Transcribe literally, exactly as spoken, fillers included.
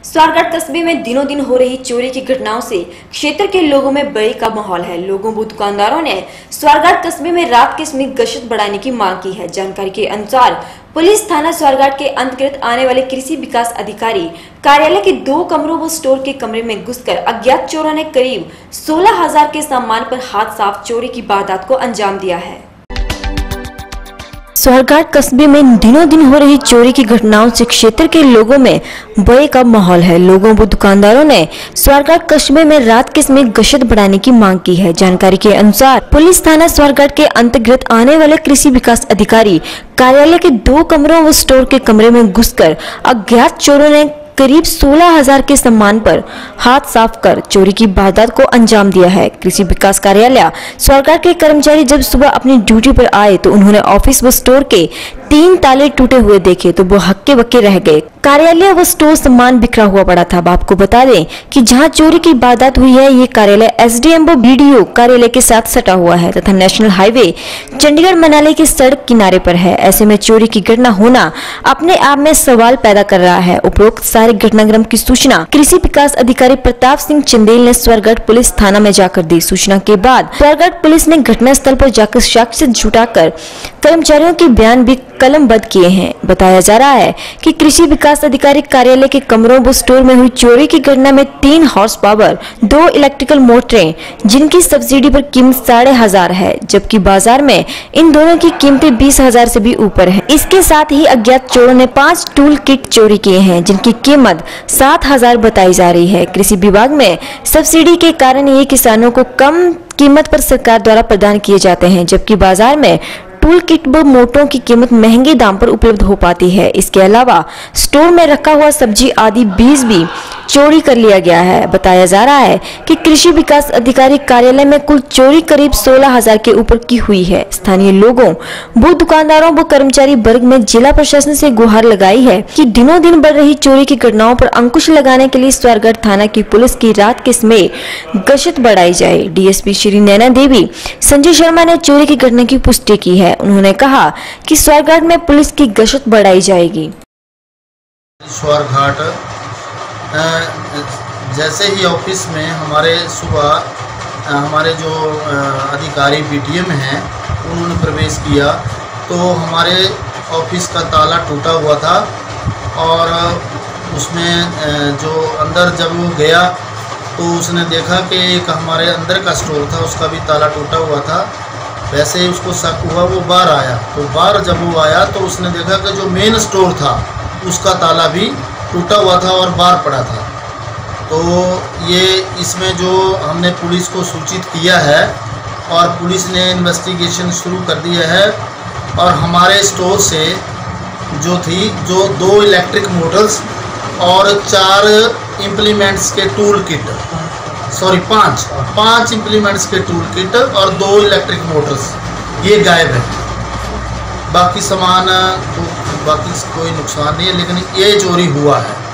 स्वारगढ़ कस्बे में दिनों दिन हो रही चोरी की घटनाओं से क्षेत्र के लोगों में भय का माहौल है। लोगों व दुकानदारों ने स्वारगढ़ कस्बे में रात के समय गश्त बढ़ाने की मांग की है। जानकारी के अनुसार पुलिस थाना स्वारगढ़ के अंतर्गत आने वाले कृषि विकास अधिकारी कार्यालय के दो कमरों व स्टोर के कमरे में घुसकर अज्ञात चोरों ने करीब सोलह हजार के सामान पर हाथ साफ चोरी की वारदात को अंजाम दिया है। स्वारगढ़ कस्बे में दिनों दिन हो रही चोरी की घटनाओं से क्षेत्र के लोगों में भय का माहौल है। लोगों व दुकानदारों ने स्वारगढ़ कस्बे में रात के समय गश्त बढ़ाने की मांग की है। जानकारी के अनुसार पुलिस थाना स्वारगढ़ के अंतर्गत आने वाले कृषि विकास अधिकारी कार्यालय के दो कमरों व स्टोर के कमरे में घुसकर अज्ञात चोरों ने करीब सोलह हजार के सामान पर हाथ साफ कर चोरी की वारदात को अंजाम दिया है। कृषि विकास कार्यालय स्वारगढ़ के कर्मचारी जब सुबह अपनी ड्यूटी पर आए तो उन्होंने ऑफिस व स्टोर के तीन ताले टूटे हुए देखे तो वो हक्के बक्के रह गए। कार्यालय व स्टोर सामान बिखरा हुआ पड़ा था। आपको बता दें कि जहां चोरी की वारदात हुई है ये कार्यालय एसडीएम व बीडीओ कार्यालय के साथ सटा हुआ है तथा नेशनल हाईवे चंडीगढ़ मनाली की सड़क किनारे पर है। ऐसे में चोरी की घटना होना अपने आप में सवाल पैदा कर रहा है। उपरोक्त सारे घटनाक्रम की सूचना कृषि विकास अधिकारी प्रताप सिंह चंदेल ने स्वारगढ़ पुलिस थाना में जाकर दी। सूचना के बाद स्वारगढ़ पुलिस ने घटना स्थल पर जाकर साक्ष्य जुटाकर कर्मचारियों के बयान भी कलमबद्ध किए हैं। बताया जा रहा है कि कृषि विकास अधिकारी कार्यालय के कमरों व स्टोर में हुई चोरी की घटना में तीन हॉर्स पावर दो इलेक्ट्रिकल मोटरें जिनकी सब्सिडी पर कीमत साढ़े हजार है, जबकि बाजार में इन दोनों की कीमतें बीस हजार से भी ऊपर है। इसके साथ ही अज्ञात चोरों ने पांच टूल किट चोरी किए हैं जिनकी कीमत सात हजार बताई जा रही है। कृषि विभाग में सब्सिडी के कारण ये किसानों को कम कीमत पर सरकार द्वारा प्रदान किए जाते हैं, जबकि बाजार में टूल किट व मोटरों की कीमत महंगे दाम पर उपलब्ध हो पाती है। इसके अलावा स्टोर में रखा हुआ सब्जी आदि बीज भी चोरी कर लिया गया है। बताया जा रहा है कि कृषि विकास अधिकारी कार्यालय में कुल चोरी करीब सोलह हजार के ऊपर की हुई है। स्थानीय लोगों व दुकानदारों व कर्मचारी वर्ग में जिला प्रशासन से गुहार लगाई है कि दिनों दिन बढ़ रही चोरी की घटनाओं पर अंकुश लगाने के लिए स्वारगढ़ थाना की पुलिस की रात के समय गश्त बढ़ाई जाए। डीएसपी श्री नैना देवी संजय शर्मा ने चोरी की घटना की पुष्टि की है। उन्होंने कहा कि स्वारगढ़ में पुलिस की गश्त बढ़ाई जाएगी। स्वारघाट जैसे ही ऑफिस में हमारे सुबह हमारे जो अधिकारी बीटीएम हैं उन्होंने प्रवेश किया तो हमारे ऑफिस का ताला टूटा हुआ था और उसमें जो अंदर जब वो गया तो उसने देखा कि एक हमारे अंदर का स्टोर था उसका भी ताला टूटा हुआ था। वैसे ही उसको शक हुआ, वो बाहर आया तो बाहर जब वो आया तो उसने देखा कि जो मेन स्टोर था उसका ताला भी टूटा हुआ था और बाहर पड़ा था। तो ये इसमें जो हमने पुलिस को सूचित किया है और पुलिस ने इन्वेस्टिगेशन शुरू कर दिया है और हमारे स्टोर से जो थी जो दो इलेक्ट्रिक मोटर्स और चार इम्प्लीमेंट्स के टूल किट सॉरी पांच पांच इम्प्लीमेंट्स के टूल किट और दो इलेक्ट्रिक मोटर्स ये गायब है। बाकी सामान तो बाकी कोई नुकसान नहीं है, लेकिन ये चोरी हुआ है।